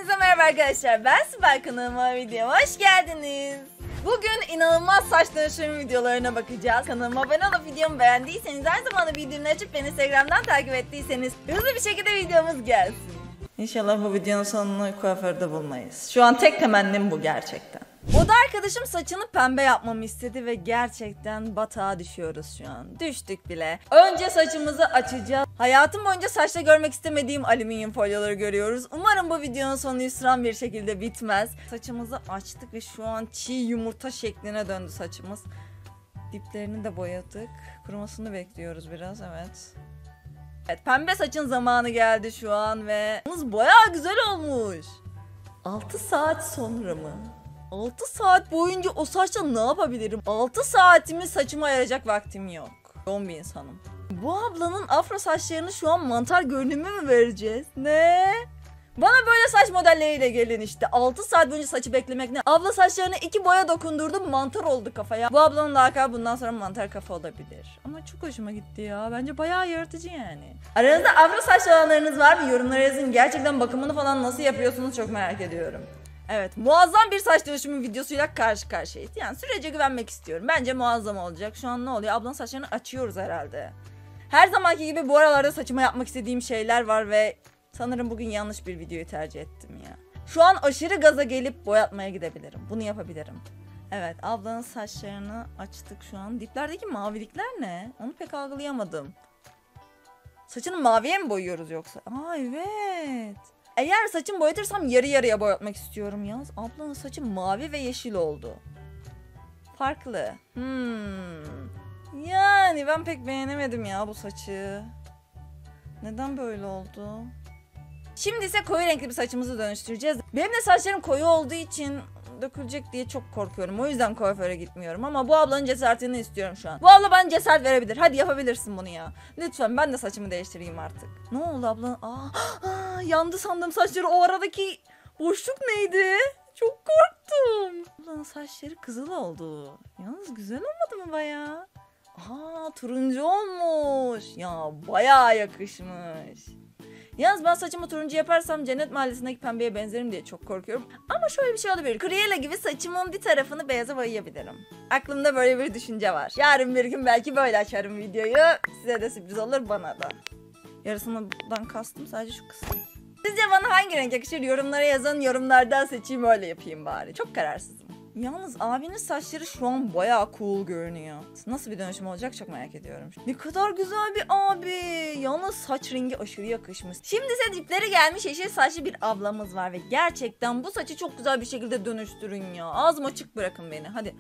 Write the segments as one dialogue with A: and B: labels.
A: Hepinize merhaba arkadaşlar. Ben Sibel, kanalıma videoma hoş geldiniz. Bugün inanılmaz saç dönüşüm videolarına bakacağız. Kanalıma abone olup videomu beğendiyseniz, aynı zamanda bildirimini açıp beni Instagram'dan takip ettiyseniz hızlı bir şekilde videomuz gelsin. İnşallah bu videonun sonunu kuaförde bulmayız. Şu an tek temennim bu gerçekten. Oda arkadaşım saçını pembe yapmamı istedi ve gerçekten batağa düşüyoruz şu an. Düştük bile. Önce saçımızı açacağız. Hayatım boyunca saçta görmek istemediğim alüminyum folyoları görüyoruz. Umarım bu videonun sonu hüsran bir şekilde bitmez. Saçımızı açtık ve şu an çiğ yumurta şekline döndü saçımız. Diplerini de boyadık. Kurumasını bekliyoruz biraz, evet. Evet, pembe saçın zamanı geldi şu an ve bayağı güzel olmuş. 6 saat sonra mı? 6 saat boyunca o saçla ne yapabilirim? 6 saatimi saçıma ayıracak vaktim yok. Yoğun bir insanım. Bu ablanın afro saçlarını şu an mantar görünümü mü vereceğiz? Ne? Bana böyle saç modelleriyle gelin işte. 6 saat boyunca saçı beklemek ne? Abla saçlarına 2 boya dokundurdum, mantar oldu kafaya. Bu ablanın lakabı bundan sonra mantar kafa olabilir. Ama çok hoşuma gitti ya. Bence bayağı yaratıcı yani. Aranızda afro saç olanlarınız var mı? Yorumlara yazın. Gerçekten bakımını falan nasıl yapıyorsunuz çok merak ediyorum. Evet, muazzam bir saç dönüşümü videosuyla karşı karşıyayız. Yani sürece güvenmek istiyorum. Bence muazzam olacak. Şu an ne oluyor? Ablanın saçlarını açıyoruz herhalde. Her zamanki gibi bu aralarda saçıma yapmak istediğim şeyler var ve sanırım bugün yanlış bir videoyu tercih ettim ya. Şu an aşırı gaza gelip boyatmaya gidebilirim. Bunu yapabilirim. Evet, ablanın saçlarını açtık şu an. Diplerdeki mavilikler ne? Onu pek algılayamadım. Saçını maviye mi boyuyoruz yoksa? Aa evet. Eğer saçımı boyatırsam yarı yarıya boyatmak istiyorum yalnız. Ablanın saçı mavi ve yeşil oldu. Farklı. Yani ben pek beğenemedim ya bu saçı. Neden böyle oldu? Şimdi ise koyu renkli bir saçımızı dönüştüreceğiz. Benim de saçlarım koyu olduğu için dökülecek diye çok korkuyorum. O yüzden kuaföre gitmiyorum ama bu ablanın cesaretini istiyorum şu an. Bu abla bana cesaret verebilir. Hadi yapabilirsin bunu ya. Lütfen ben de saçımı değiştireyim artık. Ne oldu abla? Yandı sandım saçları. O aradaki boşluk neydi? Çok korktum. Ablanın saçları kızıl oldu. Yalnız güzel olmadı mı bayağı? Turuncu olmuş. Ya bayağı yakışmış. Yalnız ben saçımı turuncu yaparsam Cennet Mahallesi'ndeki pembeye benzerim diye çok korkuyorum. Ama şöyle bir şey olabilir. Cruella gibi saçımın bir tarafını beyaza boyayabilirim. Aklımda böyle bir düşünce var. Yarın bir gün belki böyle açarım videoyu. Size de sürpriz olur, bana da. Yarısından kastım sadece şu kısım. Sizce bana hangi renk yakışır? Yorumlara yazın. Yorumlardan seçeyim, öyle yapayım bari. Çok kararsızım. Yalnız abinin saçları şu an bayağı cool görünüyor. Nasıl bir dönüşüm olacak çok merak ediyorum. Ne kadar güzel bir abi. Yalnız saç rengi aşırı yakışmış. Şimdi ise dipleri gelmiş yeşil saçlı bir ablamız var ve gerçekten bu saçı çok güzel bir şekilde dönüştürün ya. Ağzım açık bırakın beni, hadi.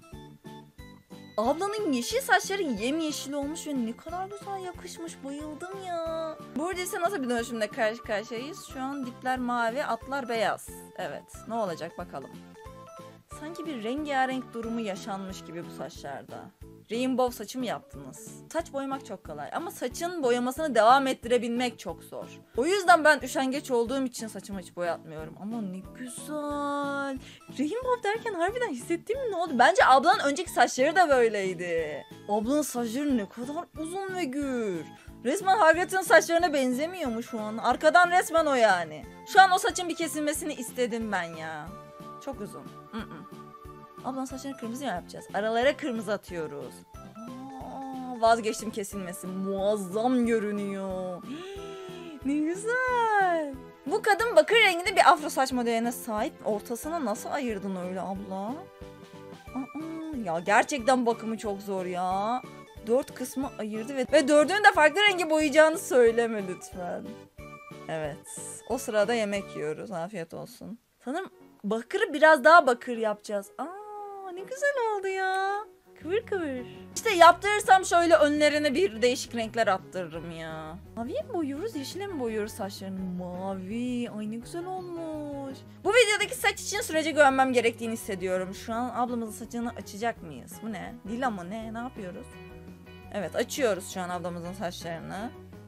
A: Ablanın yeşil saçları yemyeşil olmuş ve ne kadar güzel yakışmış, bayıldım ya. Burada ise nasıl bir dönüşümle karşı karşıyayız? Şu an dipler mavi, atlar beyaz. Evet, ne olacak bakalım. Sanki bir rengarenk durumu yaşanmış gibi bu saçlarda. Rainbow saçı mı yaptınız? Saç boyamak çok kolay ama saçın boyamasını devam ettirebilmek çok zor. O yüzden ben üşengeç olduğum için saçımı hiç boyatmıyorum. Ama ne güzel. Rainbow derken harbiden hissettiğim mi ne oldu? Bence ablanın önceki saçları da böyleydi. Ablanın saçları ne kadar uzun ve gür. Resmen Hagrid'in saçlarına benzemiyor mu şu an? Arkadan resmen o yani. Şu an o saçın bir kesilmesini istedim ben ya. Çok uzun. Ablanın saçlarını kırmızı yapacağız. Aralara kırmızı atıyoruz. Vazgeçtim kesilmesi. Muazzam görünüyor. Ne güzel. Bu kadın bakır renginde bir afro saç modeline sahip. Ortasına nasıl ayırdın öyle abla? Ya gerçekten bakımı çok zor ya. 4 kısmı ayırdı ve dördünü de farklı rengi boyayacağını söyleme lütfen. Evet. O sırada yemek yiyoruz. Afiyet olsun. Sanırım bakırı biraz daha bakır yapacağız. Ne güzel oldu ya. Kıvır kıvır. İşte yaptırırsam şöyle önlerine bir değişik renkler attırırım ya. Maviye mi boyuyoruz, yeşile mi boyuyoruz saçlarını? Mavi. Ay ne güzel olmuş. Bu videodaki saç için sürece güvenmem gerektiğini hissediyorum. Şu an ablamızın saçını açacak mıyız? Bu ne? Lila mı ne? Ne yapıyoruz? Evet, açıyoruz şu an ablamızın saçlarını.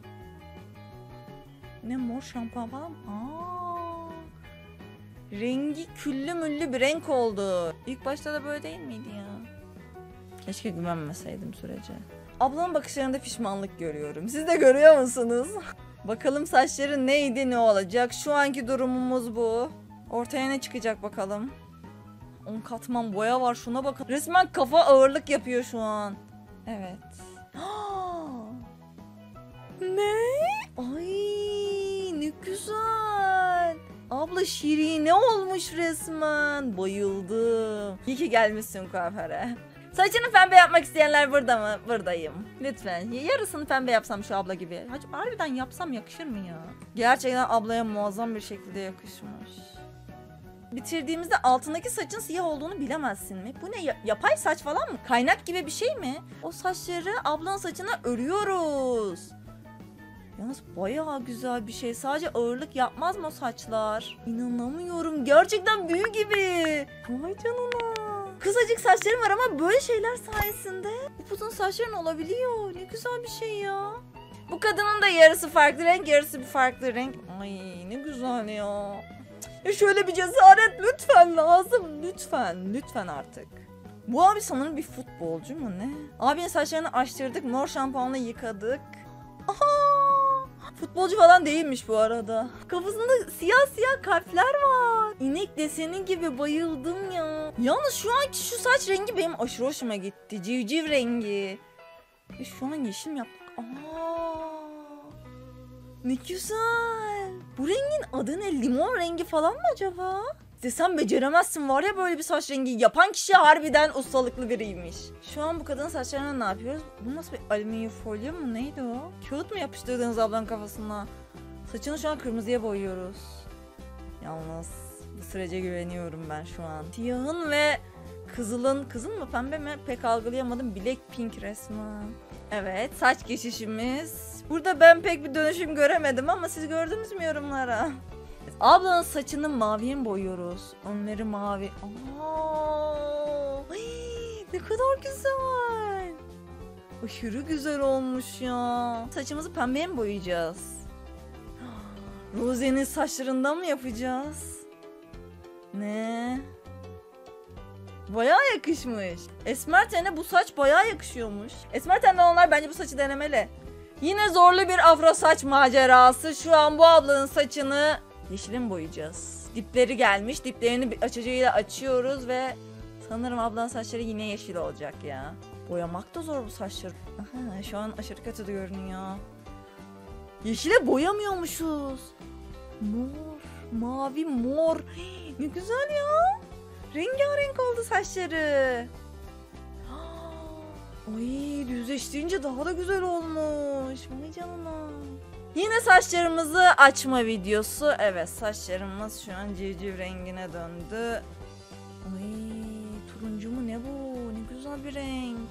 A: Ne, mor şampuan falan mı? Rengi küllü müllü bir renk oldu. İlk başta da böyle değil miydi ya? Keşke güvenmeseydim sürece. Ablamın bakışlarında pişmanlık görüyorum. Siz de görüyor musunuz? Bakalım saçları neydi, ne olacak? Şu anki durumumuz bu. Ortaya ne çıkacak bakalım. 10 katman boya var, şuna bakın. Resmen kafa ağırlık yapıyor şu an. Evet. Ne? Ay ne güzel. Abla şirine olmuş resmen. Bayıldım. İyi ki gelmişsin kuaföre. Saçını pembe yapmak isteyenler burada mı? Buradayım. Lütfen. Yarısını pembe yapsam şu abla gibi. Harbiden yapsam yakışır mı ya? Gerçekten ablaya muazzam bir şekilde yakışmış. Bitirdiğimizde altındaki saçın siyah olduğunu bilemezsin mi? Bu ne? Yapay saç falan mı? Kaynak gibi bir şey mi? O saçları ablanın saçına örüyoruz. Yalnız bayağı güzel bir şey. Sadece ağırlık yapmaz mı o saçlar? İnanamıyorum. Gerçekten büyü gibi. Vay canına. Kısacık saçlarım var ama böyle şeyler sayesinde upuzun saçların olabiliyor. Ne güzel bir şey ya. Bu kadının da yarısı farklı renk, yarısı bir farklı renk. Ay ne güzel ya. Şöyle bir cesaret lütfen lazım. Lütfen, lütfen artık. Bu abi sanırım bir futbolcu mu ne? Abinin saçlarını açtırdık, mor şampuanla yıkadık. Aha! Futbolcu falan değilmiş bu arada. Kafasında siyah siyah kalpler var. İnek deseni gibi, bayıldım ya. Yalnız şu anki şu saç rengi benim aşırı hoşuma gitti. Civciv rengi. Şu an yeşil mi yaptık? Ne güzel. Bu rengin adı ne? Limon rengi falan mı acaba? Sen beceremezsin, var ya böyle bir saç rengi. Yapan kişi harbiden ustalıklı biriymiş. Şu an bu kadının saçlarına ne yapıyoruz? Bu nasıl bir alüminyum folyo mu? Neydi o? Kağıt mı yapıştırdınız ablanın kafasına? Saçını şu an kırmızıya boyuyoruz. Yalnız bu sürece güveniyorum ben şu an. Siyahın ve kızıl mı pembe mi pek algılayamadım. Blackpink resmen. Evet, saç geçişimiz. Burada ben pek bir dönüşüm göremedim ama siz gördünüz mü yorumlara? Ablanın saçını maviye mi boyuyoruz? Önleri mavi. Ay, ne kadar güzel. Aşırı güzel olmuş ya. Saçımızı pembeye mi boyayacağız? Rose'nin saçlarından mı yapacağız? Ne? Bayağı yakışmış. Esmer tene bu saç bayağı yakışıyormuş. Esmer tenli olanlar bence bu saçı denemeli. Yine zorlu bir afro saç macerası. Şu an bu ablanın saçını yeşile mi boyayacağız? Dipleri gelmiş. Diplerini açıcıyla açıyoruz ve sanırım ablanın saçları yine yeşil olacak ya. Boyamak da zor bu saçları. Aha, şu an aşırı kötü görünüyor. Yeşile boyamıyormuşuz. Mor, mavi, mor. Ne güzel ya. Rengarenk oldu saçları. Ay, düzleştirince daha da güzel olmuş. Vay canına. Yine saçlarımızı açma videosu. Evet, saçlarımız şu an civciv rengine döndü. Ay, turuncu mu ne bu? Ne güzel bir renk.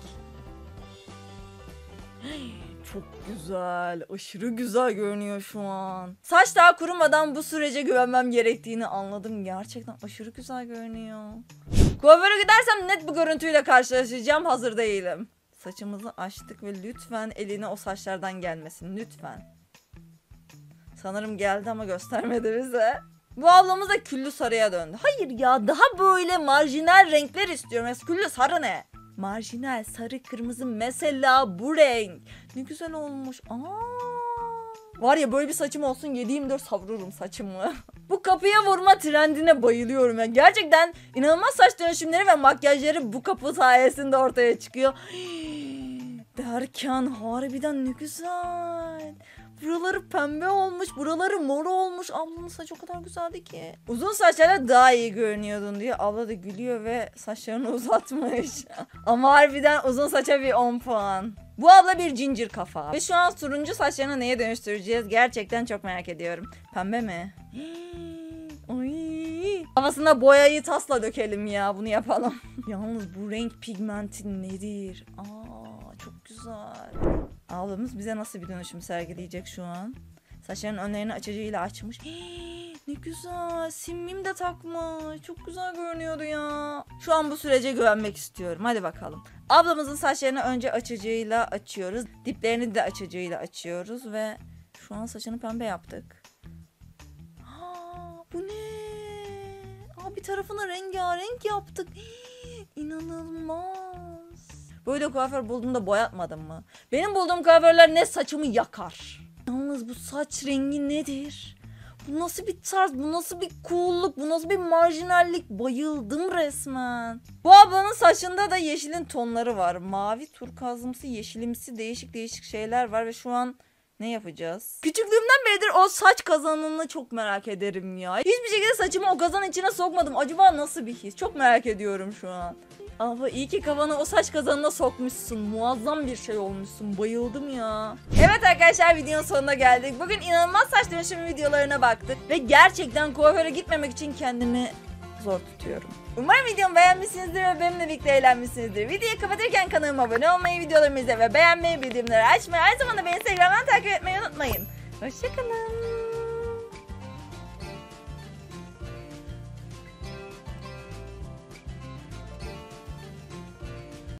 A: Çok güzel. Aşırı güzel görünüyor şu an. Saç daha kurumadan bu sürece güvenmem gerektiğini anladım. Gerçekten aşırı güzel görünüyor. Kuaföre gidersem net bu görüntüyle karşılaşacağım. Hazır değilim. Saçımızı açtık ve lütfen eline o saçlardan gelmesin. Lütfen. Sanırım geldi ama göstermedi bize. Bu ablamız da küllü sarıya döndü. Hayır ya, daha böyle marjinal renkler istiyorum. Küllü sarı ne? Marjinal sarı kırmızı mesela bu renk. Ne güzel olmuş. Var ya, böyle bir saçım olsun 7/24 savururum saçımı. Bu kapıya vurma trendine bayılıyorum ya. Gerçekten inanılmaz saç dönüşümleri ve makyajları bu kapı sayesinde ortaya çıkıyor. Derken harbiden ne güzel. Buraları pembe olmuş, buraları mor olmuş. Ablanın saçı o kadar güzeldi ki. Uzun saçlarla daha iyi görünüyordun diye abla da gülüyor ve saçlarını uzatmış. Ama harbiden uzun saça bir 10 puan. Bu abla bir ginger kafa. Ve şu an turuncu saçlarını neye dönüştüreceğiz? Gerçekten çok merak ediyorum. Pembe mi? Ay. Havasına boyayı tasla dökelim ya, bunu yapalım. Yalnız bu renk pigmenti nedir? Çok güzel. Ablamız bize nasıl bir dönüşüm sergileyecek şu an? Saçlarının önlerini açıcıyla açmış. Ne güzel. Simmim de takmış. Çok güzel görünüyordu ya. Şu an bu sürece güvenmek istiyorum. Hadi bakalım. Ablamızın saçlarını önce açıcıyla açıyoruz. Diplerini de açıcıyla açıyoruz ve şu an saçını pembe yaptık. Bu ne? Bir tarafını rengarenk yaptık. İnanılmaz. Böyle kuaför bulduğumda boyatmadım mı? Benim bulduğum kuaförler ne saçımı yakar, Yalnız bu saç rengi nedir? Bu nasıl bir tarz, bu nasıl bir cool'luk, bu nasıl bir marjinallik? Bayıldım resmen. Bu ablanın saçında da yeşilin tonları var. Mavi, turkuazımsı, yeşilimsi değişik değişik şeyler var ve şu an ne yapacağız? Küçüklüğümden beridir o saç kazanını çok merak ederim ya. Hiçbir şekilde saçımı o kazan içine sokmadım. Acaba nasıl bir his? Çok merak ediyorum şu an. Abla iyi ki kafanı o saç kazanına sokmuşsun. Muazzam bir şey olmuşsun. Bayıldım ya. Evet arkadaşlar, videonun sonuna geldik. Bugün inanılmaz saç dönüşümü videolarına baktık. Ve gerçekten kuaföre gitmemek için kendimi zor tutuyorum. Umarım videomu beğenmişsinizdir ve benimle birlikte eğlenmişsinizdir. Videoyu kapatırken kanalıma abone olmayı, videolarımı izlemeyi ve beğenmeyi, bildirimleri açmayı, aynı zamanda beni Instagram'dan takip etmeyi unutmayın. Hoşçakalın.